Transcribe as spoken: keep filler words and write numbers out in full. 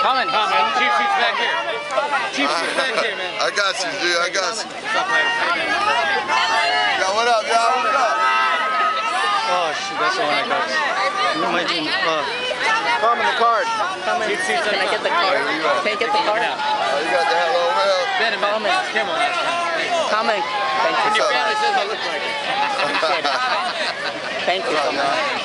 Coming. Coming. Chief seat's back here. Chief seat's back here, man. I got you, dude. I got you. Yo, what up, y'all? What up? Oh, shit. That's the one I got. You might do, uh, Coming, the card. Coming. Chief seat's Can I get the card? Can I get the card? Oh, you got the hello mail? Ben, Coming. Come on. Coming. Thank you When so your much. family says I look like it. Appreciate it. Thank you so much.